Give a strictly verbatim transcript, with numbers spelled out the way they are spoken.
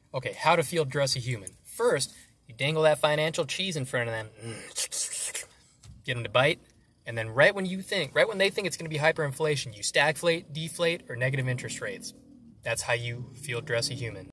Okay, how to field dress a human. First, you dangle that financial cheese in front of them. Get them to bite. And then right when you think, right when they think it's going to be hyperinflation, you stagflate, deflate, or negative interest rates. That's how you field dress a human.